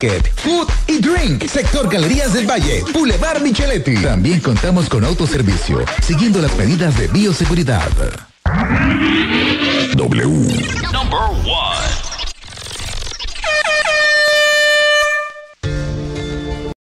Food y Drink, sector Galerías del Valle, Boulevard Micheletti. También contamos con autoservicio, siguiendo las medidas de bioseguridad. W. Number 1.